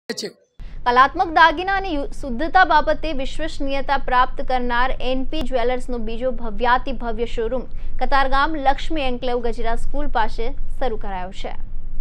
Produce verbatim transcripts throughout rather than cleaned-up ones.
કલાત્મક દાગીના અને શુદ્ધતા બાબતે વિશ્વસનીયતા પ્રાપ્ત કરનાર એનપી જ્વેલર્સનો બીજો ભવ્યાતિ ભવ્ય showroom Katargam Lakshmi enclave Gajra school પાસે શરૂ કરાયો છે।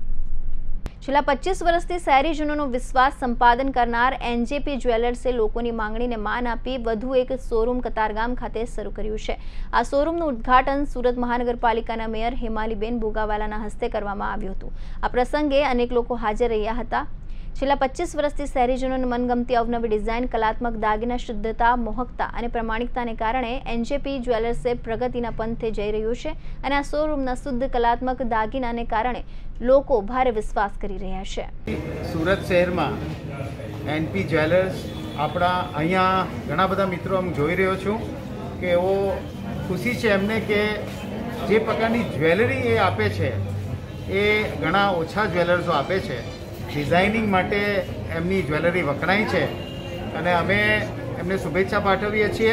છેલ્લા પચીસ વર્ષથી શહેરીજનોનો વિશ્વાસ સંપાદન કરનાર એનજેપી જ્વેલર્સે લોકોની માંગણીને માન આપી વધુ એક શોરૂમ કતારગામ ખાતે શરૂ કર્યું છે। આ શોરૂમનું ઉદ્ઘાટન સુરત મહાનગરપાલિકાના મેયર હેમાલીબેન બોગાવાલાના હસ્તે કરવામાં આવ્યું હતું। આ પ્રસંગે અનેક લોકો હાજર રહ્યા હતા। છેલ્લા પચીસ વર્ષથી શહેરીજનોને મનગમતી અવનવી ડિઝાઇન, કલાત્મક દાગીના, શુદ્ધતા, મોહકતા અને પ્રમાણિકતાને કારણે એનજેપી જ્વેલર્સે પ્રગતિના પંથે જઈ રહ્યું છે અને આ શોરૂમના શુદ્ધ કલાત્મક દાગીનાને કારણે લોકો ભારે વિશ્વાસ કરી રહ્યા છે। સુરત શહેરમાં એનપી જ્વેલર્સ આપણા અહીંયા ઘણા બધા મિત્રો હું જોઈ રહ્યો છું કે એવો ખુશી છે એમને કે જે પ્રકારની જ્વેલરી એ આપે છે એ ઘણા ઓછા જ્વેલર્સો આપે છે। ડિઝાઇનિંગ માટે એમની જ્વેલરી વખણાય છે અને અમે એમને શુભેચ્છા પાઠવીએ છીએ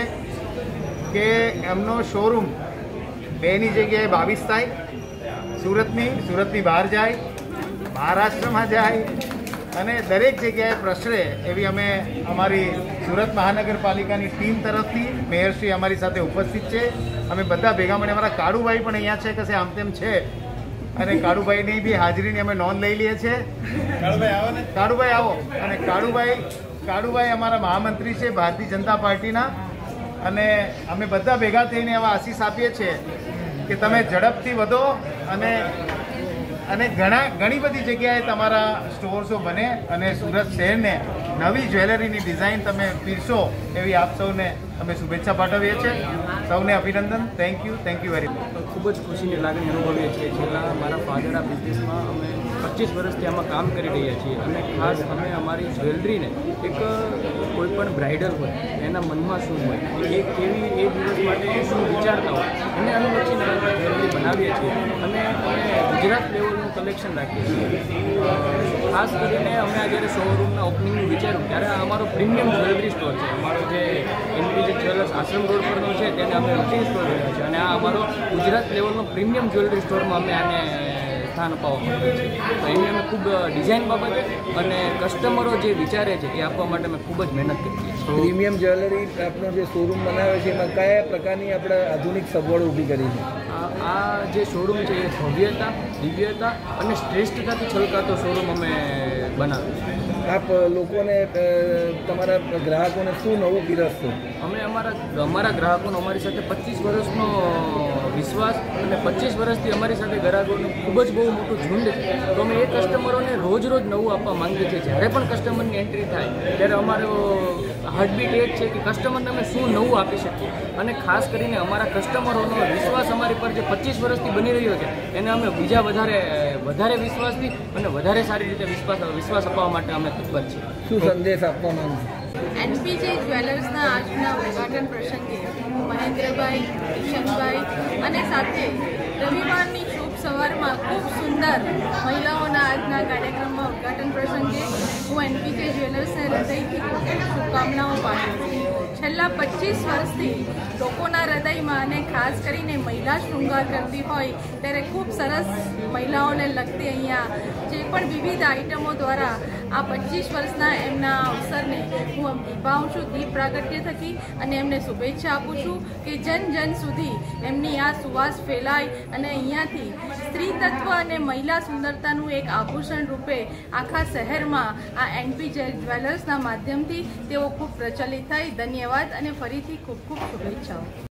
કે એમનો શોરૂમ બેની જગ્યાએ બાવીસ થાય, સુરતની સુરતની બહાર જાય, મહારાષ્ટ્રમાં જાય અને દરેક જગ્યાએ પ્રસરે એવી અમે અમારી સુરત મહાનગરપાલિકાની ટીમ તરફથી મેયરશ્રી અમારી સાથે ઉપસ્થિત છે। અમે બધા ભેગા મળીને અમારા કાળુભાઈ પણ અહીંયા છે કશે આમ તેમ છે અને કાળુભાઈની બી હાજરીની અમે નોંધ લઈ લઈએ છીએ। કાળુભાઈ આવો ને કાળુભાઈ આવો અને કાળુભાઈ કાળુભાઈ અમારા મહામંત્રી છે ભારતીય જનતા પાર્ટીના અને અમે બધા ભેગા થઈને એવા આશીષ આપીએ છીએ કે તમે ઝડપથી વધો અને અને ઘણા ઘણી બધી જગ્યાએ તમારા સ્ટોર્સો બને અને સુરત શહેરને નવી જ્વેલરીની ડિઝાઇન તમે પીરશો એવી આપ સૌને અમે શુભેચ્છા પાઠવીએ છીએ। સૌને અભિનંદન। Thank you thank you very much. ખૂબ જ ખુશીની લાગણી અનુભવીએ છીએ। છેલ્લા મારા ફાધર આ બિઝનેસમાં અમે પચીસ વર્ષથી આમાં કામ કરી રહ્યા છીએ અને ખાસ અમે અમારી જ્વેલરીને એક કોઈ પણ બ્રાઇડલ હોય એના મનમાં શું હોય, એ કેવી એ દિવસ માટે શું વિચારતા હોય એને અનુલક્ષીને અમે જ્વેલરી બનાવીએ છીએ અને અમે ગુજરાત લેવલનું કલેક્શન રાખીએ છીએ। ખાસ કરીને અમે આ જ્યારે શોરૂમના ઓપનિંગનું વિચાર્યું ત્યારે આ અમારો પ્રીમિયમ જ્વેલરી સ્ટોર છે। અમારો જે એનપી જ્વેલર્સ આશ્રમ રોડ પરનો છે તેને અમે રૂટીન સ્ટોર રહ્યો છે અને આ અમારો ગુજરાત લેવલનો પ્રીમિયમ જ્વેલરી સ્ટોરમાં અમે આને સ્થાન અપાવવા માંગીએ છીએ। તો એની અમે ખૂબ ડિઝાઇન બાબતે અને કસ્ટમરો જે વિચારે છે એ આપવા માટે અમે ખૂબ જ મહેનત કરીએ છીએ। પ્રીમિયમ જ્વેલરી આપણો જે શોરૂમ બનાવે છે એમાં કયા પ્રકારની આપણે આધુનિક સગવડો ઊભી કરી છે? આ જે શોરૂમ છે એ ભવ્યતા, દિવ્યતા અને શ્રેષ્ઠતાથી છલકાતો શોરૂમ અમે બનાવ્યો છે। આપ લોકોને તમારા ગ્રાહકોને શું નવું પીરસશો? અમે અમારા અમારા ગ્રાહકોનો અમારી સાથે પચીસ વર્ષનો વિશ્વાસ અને પચીસ વર્ષથી અમારી સાથે ગ્રાહકોનું ખૂબ જ બહુ મોટું ઝુંડ છે। તો અમે એ કસ્ટમરોને રોજ રોજ નવું આપવા માંગીએ છીએ। જ્યારે પણ કસ્ટમરની એન્ટ્રી થાય ત્યારે અમારો હાર્ટબીટ એ જ છે કે કસ્ટમરને અમે શું નવું આપી શકીએ અને ખાસ કરીને અમારા કસ્ટમરોનો વિશ્વાસ અમારી પર જે પચીસ વર્ષથી બની રહ્યો છે એને અમે બીજા વધારે વધારે વિશ્વાસથી અને વધારે સારી રીતે વિશ્વાસ વિશ્વાસ અપાવવા માટે અમે તત્પર છીએ। શું સંદેશ આપવા માંગુ? એનપીજે જ્વેલર્સના આજના ઉદ્ઘાટન પ્રસંગે હું મહેન્દ્રભાઈ, કિશનભાઈ અને સાથે રવિવારની શુભ સવારમાં ખૂબ સુંદર મહિલાઓના આજના કાર્યક્રમમાં ઉદ્ઘાટન પ્રસંગે હું એનપીજે જ્વેલર્સને હૃદયથી શુભકામનાઓ પાઠવું છું। છેલ્લા પચીસ વર્ષથી લોકોના હૃદયમાં અને ખાસ કરીને મહિલા શૃંગાર કરતી હોય ત્યારે ખૂબ સરસ મહિલાઓને લગતી અહીંયા જે પણ વિવિધ આઇટમો દ્વારા આ પચીસ વર્ષના એમના અવસરને હું નિભાવું છું દીપ પ્રાગટ્ય થકી અને એમને શુભેચ્છા આપું છું કે જન જન સુધી એમની આ સુવાસ ફેલાય અને અહીંયાથી સ્ત્રી તત્વ અને મહિલા સુંદરતાનું એક આભૂષણ રૂપે આખા શહેરમાં આ એનપી જ્વેલર્સના માધ્યમથી તેઓ ખૂબ પ્રચલિત થાય। ધન્યવાદ અને ફરીથી ખૂબ ખૂબ શુભેચ્છાઓ।